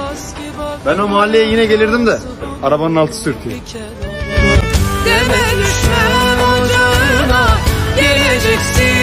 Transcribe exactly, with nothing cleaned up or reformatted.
Ben o mahalleye yine gelirdim de arabanın altı sürtüyor. Deme düşmem ocağına, geleceksin